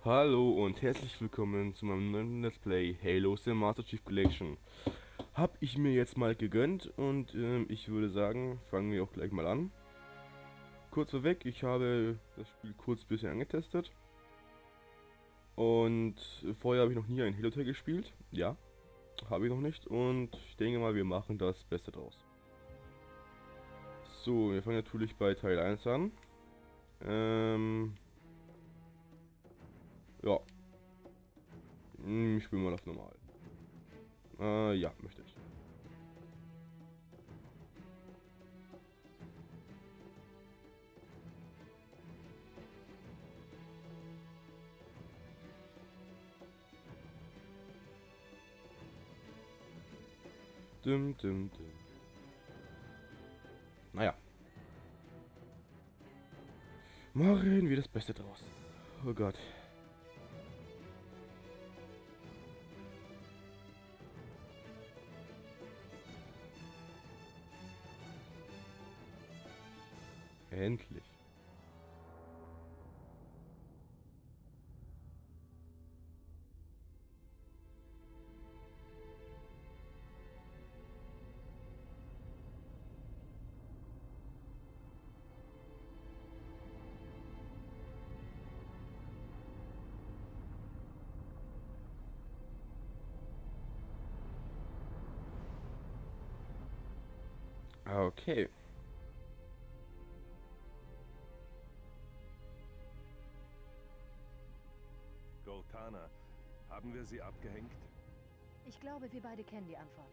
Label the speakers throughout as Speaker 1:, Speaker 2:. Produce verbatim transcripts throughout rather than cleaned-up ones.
Speaker 1: Hallo und herzlich willkommen zu meinem neuen Let's Play Halo The Master Chief Collection. Hab ich mir jetzt mal gegönnt und ähm, ich würde sagen, fangen wir auch gleich mal an. Kurz vorweg, ich habe das Spiel kurz bisher angetestet. Und vorher habe ich noch nie ein Halo-Teil gespielt. Ja, habe ich noch nicht und ich denke mal, wir machen das Beste draus. So, wir fangen natürlich bei Teil eins an. Ähm, ja. Hm, Ich spiele mal auf normal. Äh, ja, möchte ich. Dum, dum, dum. Naja. Machen wir das Beste draus. Oh Gott. Endlich. Okay.
Speaker 2: Cortana, haben wir sie abgehängt?
Speaker 3: Ich glaube, wir beide kennen die Antwort.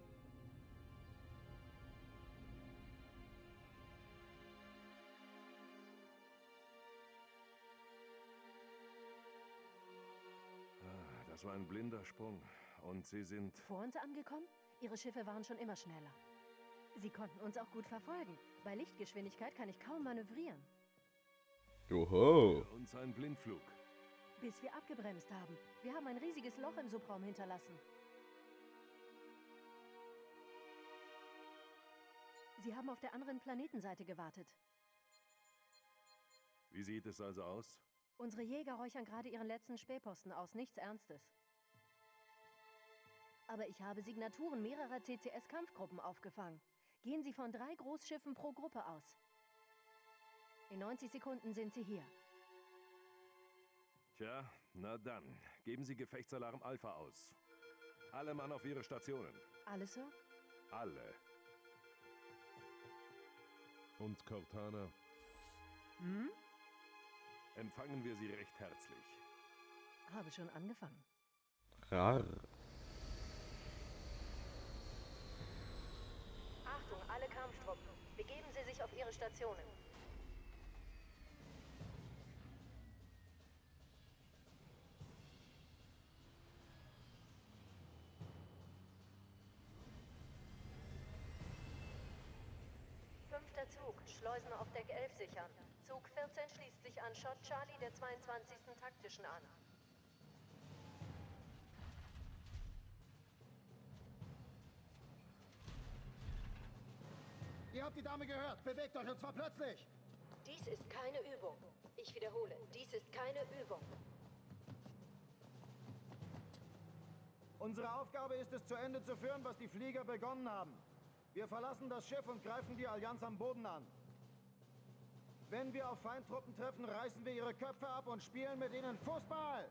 Speaker 2: Ah, das war ein blinder Sprung. Und sie sind...
Speaker 3: Vor uns angekommen? Ihre Schiffe waren schon immer schneller. Sie konnten uns auch gut verfolgen. Bei Lichtgeschwindigkeit kann ich kaum manövrieren.
Speaker 1: Oho.
Speaker 2: Für uns ein Blindflug.
Speaker 3: Bis wir abgebremst haben. Wir haben ein riesiges Loch im Subraum hinterlassen. Sie haben auf der anderen Planetenseite gewartet.
Speaker 2: Wie sieht es also aus?
Speaker 3: Unsere Jäger räuchern gerade ihren letzten Spähposten aus. Nichts Ernstes. Aber ich habe Signaturen mehrerer C C S-Kampfgruppen aufgefangen. Gehen Sie von drei Großschiffen pro Gruppe aus. In neunzig Sekunden sind Sie hier.
Speaker 2: Tja, na dann. Geben Sie Gefechtsalarm Alpha aus. Alle Mann auf ihre Stationen.
Speaker 3: Alles, Sir?
Speaker 2: Alle. Und Cortana?
Speaker 3: Hm?
Speaker 2: Empfangen wir sie recht herzlich.
Speaker 3: Habe schon angefangen.
Speaker 1: Rar.
Speaker 3: Achtung, alle Kampftruppen. Begeben Sie sich auf Ihre Stationen. Fünfter Zug, Schleusen auf Deck elf sichern. Zug vierzehn schließt sich an Shot Charlie der zweiundzwanzigsten Taktischen an.
Speaker 4: Ihr habt die Dame gehört. Bewegt euch und zwar plötzlich.
Speaker 3: Dies ist keine Übung. Ich wiederhole, dies ist keine Übung.
Speaker 4: Unsere Aufgabe ist es, zu Ende zu führen, was die Flieger begonnen haben. Wir verlassen das Schiff und greifen die Allianz am Boden an. Wenn wir auf Feindtruppen treffen, reißen wir ihre Köpfe ab und spielen mit ihnen Fußball.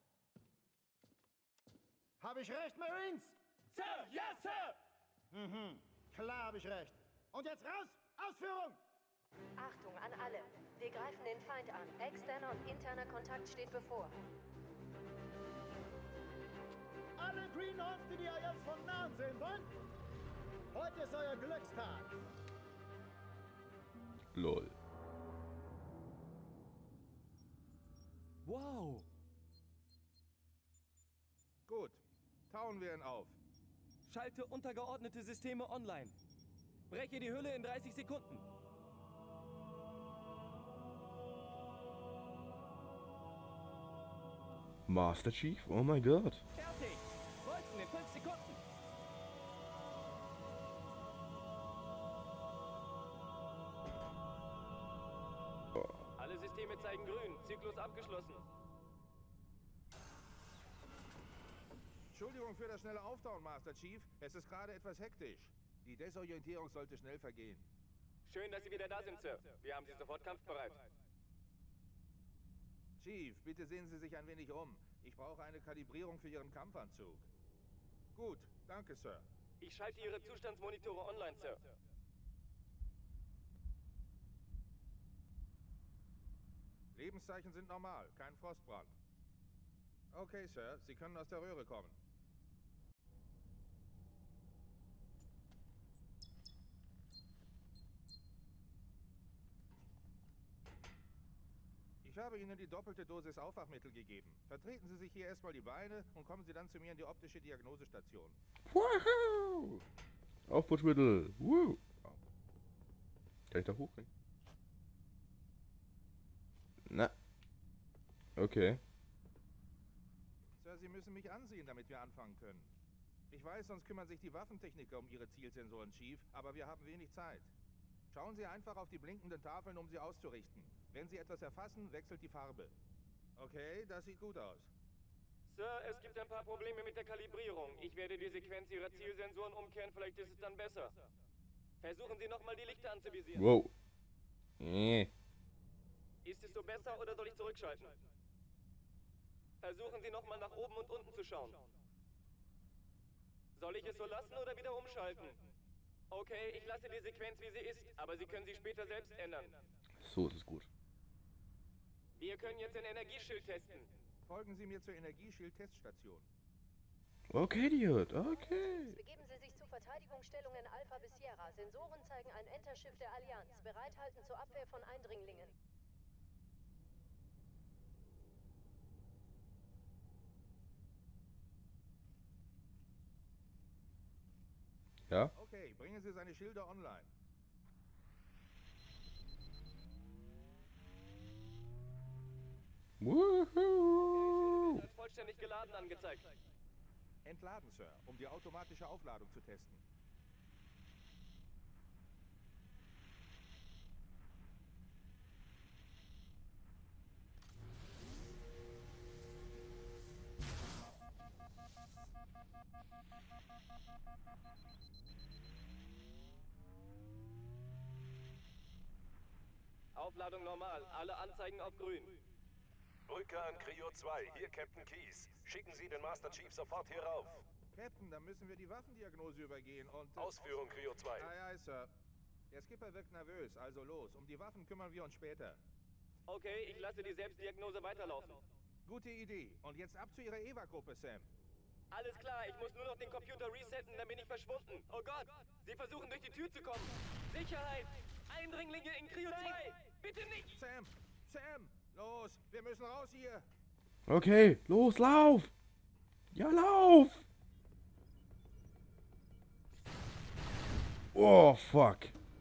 Speaker 4: Habe ich recht, Marines?
Speaker 5: Sir, ja, Sir!
Speaker 4: Mhm, klar habe ich recht. Und jetzt raus! Ausführung!
Speaker 3: Achtung an alle. Wir greifen den Feind an. Externer und interner Kontakt steht bevor.
Speaker 4: Alle Greenhorns, die die Allianz von nahen sehen wollen? Heute ist euer Glückstag.
Speaker 1: Lol.
Speaker 5: Wow!
Speaker 2: Gut. Tauen wir ihn auf.
Speaker 5: Schalte untergeordnete Systeme online. Breche die Hülle in dreißig Sekunden.
Speaker 1: Master Chief? Oh mein Gott.
Speaker 5: Fertig! Bolzen in fünf Sekunden. Alle Systeme zeigen grün. Zyklus abgeschlossen.
Speaker 6: Entschuldigung für das schnelle Auftauen, Master Chief. Es ist gerade etwas hektisch. Die Desorientierung sollte schnell vergehen.
Speaker 5: Schön, dass Sie wieder da sind, Sir. Wir haben Sie sofort kampfbereit.
Speaker 6: Chief, bitte sehen Sie sich ein wenig um. Ich brauche eine Kalibrierung für Ihren Kampfanzug. Gut, danke, Sir.
Speaker 5: Ich schalte Ihre Zustandsmonitore online, Sir.
Speaker 6: Lebenszeichen sind normal, kein Frostbrand. Okay, Sir, Sie können aus der Röhre kommen. Ich habe Ihnen die doppelte Dosis Aufwachmittel gegeben. Vertreten Sie sich hier erstmal die Beine und kommen Sie dann zu mir in die optische Diagnosestation.
Speaker 1: Woohoo! Aufputschmittel. Woo! Kann ich da hochgehen? Na. Okay.
Speaker 6: Sir, Sie müssen mich ansehen, damit wir anfangen können. Ich weiß, sonst kümmern sich die Waffentechniker um Ihre Zielsensoren, Chief, aber wir haben wenig Zeit. Schauen Sie einfach auf die blinkenden Tafeln, um sie auszurichten. Wenn Sie etwas erfassen, wechselt die Farbe. Okay, das sieht gut aus.
Speaker 5: Sir, es gibt ein paar Probleme mit der Kalibrierung. Ich werde die Sequenz Ihrer Zielsensoren umkehren, vielleicht ist es dann besser. Versuchen Sie nochmal die Lichter anzuvisieren.
Speaker 1: Wow. Nee.
Speaker 5: Ist es so besser oder soll ich zurückschalten? Versuchen Sie nochmal nach oben und unten zu schauen. Soll ich es so lassen oder wieder umschalten? Okay, ich lasse die Sequenz wie sie ist, aber Sie können sie später selbst ändern.
Speaker 1: So ist es gut.
Speaker 5: Wir können jetzt ein Energieschild testen.
Speaker 6: Folgen Sie mir zur Energieschild-Teststation.
Speaker 1: Okay, Idiot. Okay.
Speaker 3: Begeben Sie sich zu Verteidigungsstellungen Alpha bis Sierra. Sensoren zeigen ein Enterschiff der Allianz. Bereithalten zur Abwehr von Eindringlingen.
Speaker 1: Ja?
Speaker 6: Okay, bringen Sie seine Schilder online.
Speaker 1: Woohoo!
Speaker 5: Als vollständig geladen angezeigt.
Speaker 6: Entladen, Sir, um die automatische Aufladung zu testen.
Speaker 5: Aufladung normal, alle Anzeigen auf grün.
Speaker 2: Brücke an Creo zwei, hier Captain Keyes. Schicken Sie den Master Chief sofort hier rauf.
Speaker 6: Captain, dann müssen wir die Waffendiagnose übergehen und... äh,
Speaker 2: Ausführung Creo zwei.
Speaker 6: Aye, aye, Sir. Der Skipper wirkt nervös, also los. Um die Waffen kümmern wir uns später.
Speaker 5: Okay, ich lasse die Selbstdiagnose weiterlaufen.
Speaker 6: Gute Idee. Und jetzt ab zu Ihrer Eva-Gruppe, Sam.
Speaker 5: Alles klar, ich muss nur noch den Computer resetten, dann bin ich verschwunden. Oh Gott, Sie versuchen durch die Tür zu kommen. Sicherheit! Eindringlinge in Creo zwei! Bitte nicht!
Speaker 6: Sam! Sam! Los! Wir müssen raus hier!
Speaker 1: Okay, los, lauf! Ja, lauf! Oh, fuck.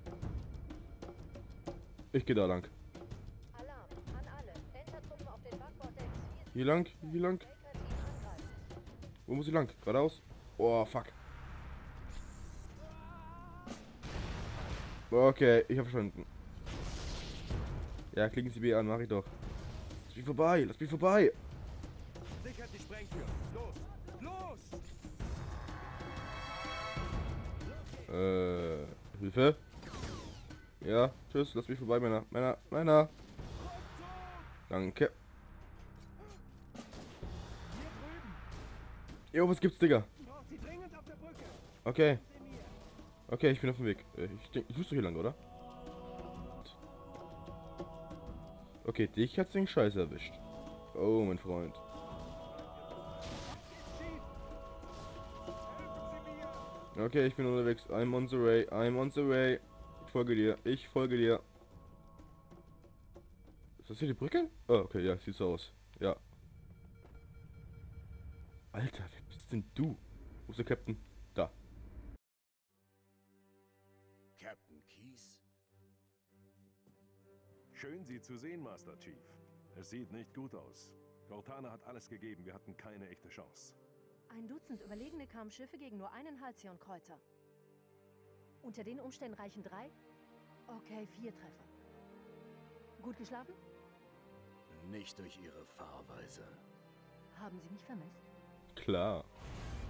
Speaker 1: Ich geh da lang.
Speaker 3: Alarm an alle. Delta-Truppen auf den Backborddecks.
Speaker 1: Hier lang, hier lang.
Speaker 3: Baker-Team angreifen.
Speaker 1: Wo muss ich lang? Geradeaus? Oh, fuck. Okay, ich hab verstanden. Ja, klicken Sie B an, mach ich doch. Lass mich vorbei, lass mich vorbei.
Speaker 2: Sichert die Sprengtür. Los! Los!
Speaker 1: Äh, Hilfe? Ja, tschüss, lass mich vorbei, Männer, Männer, Männer. Danke. Jo, was gibt's, Digga? Okay. Okay, ich bin auf dem Weg. Äh, Ich denke, ich muss doch hier lang, oder? Okay, dich hat's den Scheiß erwischt. Oh, mein Freund. Okay, ich bin unterwegs. I'm on the way. I'm on the way. Ich folge dir. Ich folge dir. Ist das hier die Brücke? Oh, okay, ja, sieht so aus. Ja. Alter, wer bist denn du? Wo ist der Captain? Da.
Speaker 2: Captain Keyes? Schön, Sie zu sehen, Master Chief. Es sieht nicht gut aus. Cortana hat alles gegeben, wir hatten keine echte Chance.
Speaker 3: Ein Dutzend überlegene Kampfschiffe gegen nur einen Halcyon-Kreuzer. Unter den Umständen reichen drei? Okay, vier Treffer. Gut geschlafen?
Speaker 7: Nicht durch Ihre Fahrweise.
Speaker 3: Haben Sie mich vermisst?
Speaker 1: Klar.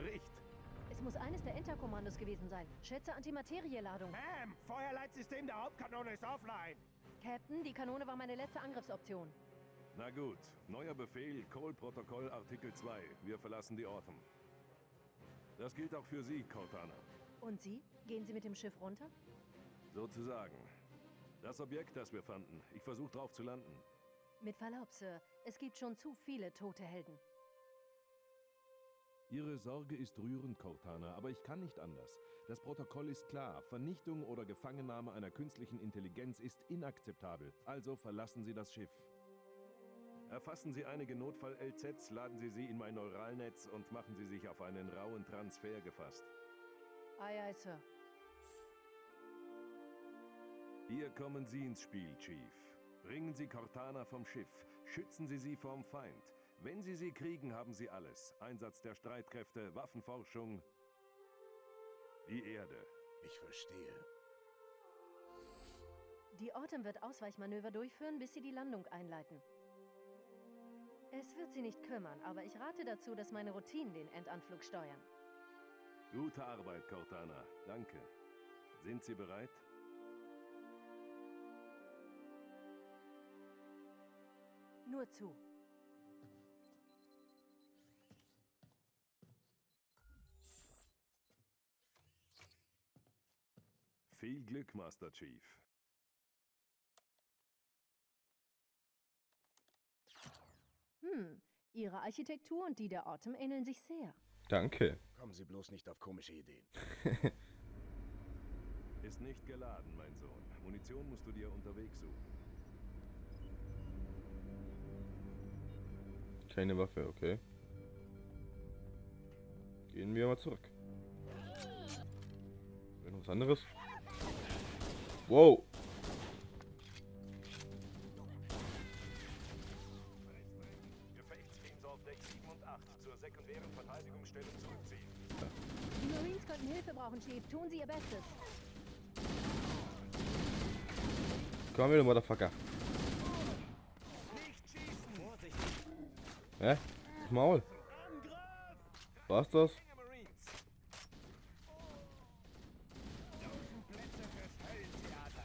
Speaker 2: Bericht.
Speaker 3: Es muss eines der Enter-Kommandos gewesen sein. Schätze Antimaterieladung.
Speaker 7: Ma'am, Feuerleitsystem der Hauptkanone ist offline.
Speaker 3: Captain, die Kanone war meine letzte Angriffsoption.
Speaker 2: Na gut, neuer Befehl, Cole-Protokoll Artikel zwei. Wir verlassen die Orten. Das gilt auch für Sie, Cortana.
Speaker 3: Und Sie? Gehen Sie mit dem Schiff runter?
Speaker 2: Sozusagen. Das Objekt, das wir fanden. Ich versuche drauf zu landen.
Speaker 3: Mit Verlaub, Sir. Es gibt schon zu viele tote Helden.
Speaker 2: Ihre Sorge ist rührend, Cortana, aber ich kann nicht anders. Das Protokoll ist klar. Vernichtung oder Gefangennahme einer künstlichen Intelligenz ist inakzeptabel. Also verlassen Sie das Schiff. Erfassen Sie einige Notfall-L Zs, laden Sie sie in mein Neuralnetz und machen Sie sich auf einen rauen Transfer gefasst.
Speaker 3: Aye, aye, Sir.
Speaker 2: Hier kommen Sie ins Spiel, Chief. Bringen Sie Cortana vom Schiff. Schützen Sie sie vom Feind. Wenn Sie sie kriegen, haben Sie alles. Einsatz der Streitkräfte, Waffenforschung. Die Erde.
Speaker 7: Ich verstehe.
Speaker 3: Die Autumn wird Ausweichmanöver durchführen, bis sie die Landung einleiten. Es wird sie nicht kümmern, aber ich rate dazu, dass meine Routinen den Endanflug steuern.
Speaker 2: Gute Arbeit, Cortana. Danke. Sind Sie bereit?
Speaker 3: Nur zu.
Speaker 2: Viel Glück, Master Chief.
Speaker 3: Hm, Ihre Architektur und die der Autumn ähneln sich sehr.
Speaker 1: Danke.
Speaker 7: Kommen Sie bloß nicht auf komische Ideen.
Speaker 2: Ist nicht geladen, mein Sohn. Munition musst du dir unterwegs suchen.
Speaker 1: Keine Waffe, okay. Gehen wir mal zurück. Noch was anderes? Wow!
Speaker 2: Gefechtsteam auf Deck sieben und acht zur sekundären Verteidigungsstellung zurückziehen.
Speaker 3: Die Marines könnten Hilfe brauchen, Chief. Tun Sie Ihr Bestes.
Speaker 1: Komm wieder, Motherfucker.
Speaker 7: Nicht schießen! Vorsichtig!
Speaker 1: Hä? Das Maul. War's das?
Speaker 7: Plätze fürs Höllentheater!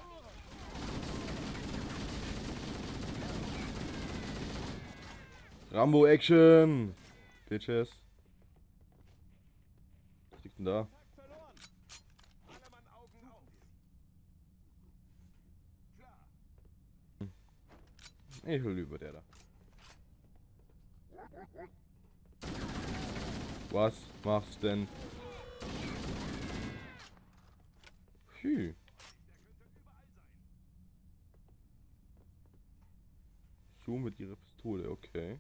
Speaker 1: Rambo Action! Bitches. Was liegt denn da?
Speaker 7: Verloren! Alle Mann Augen auf! Klar!
Speaker 1: Ich will über der da. Was machst denn? Hü. So mit ihrer Pistole, okay.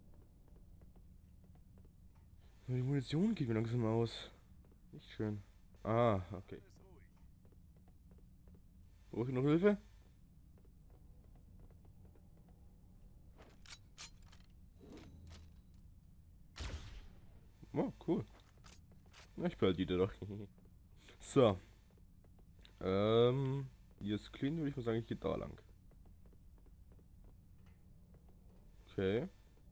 Speaker 1: Die Munition geht mir langsam aus. Nicht schön. Ah, okay. Brauche ich noch Hilfe? Oh, cool. Na, ich behalte die doch. So. Ähm, hier ist clean, würde ich mal sagen, ich gehe da lang. Okay.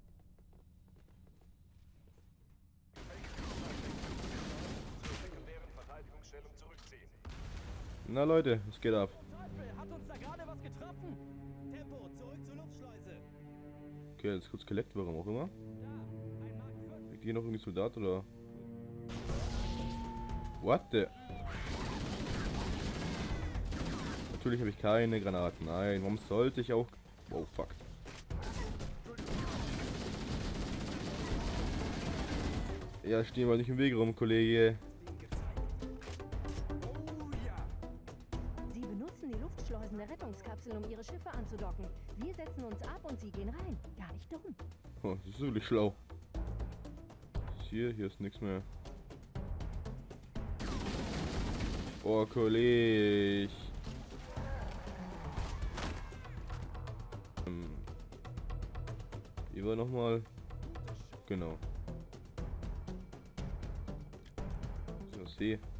Speaker 1: Na Leute, was geht ab?
Speaker 5: Teufel, hat uns da gerade was getroffen? Tempo, zurück zur Luftschleuse.
Speaker 1: Okay, jetzt kurz geleckt, warum auch immer.
Speaker 5: Da, ein Mark fünf.
Speaker 1: Liegt hier noch irgendwie Soldat oder? What the? Natürlich habe ich keine Granaten. Nein, warum sollte ich auch... Oh, fuck. Ja, stehen wir nicht im Weg rum, Kollege.
Speaker 3: Sie benutzen die Luftschleusen der Rettungskapsel, um ihre Schiffe anzudocken. Wir setzen uns ab und sie gehen rein. Gar nicht dumm.
Speaker 1: Oh, das ist wirklich schlau. Hier, hier ist nichts mehr. Oh, Kollege. Ähm. Hier war nochmal. Genau. So, See.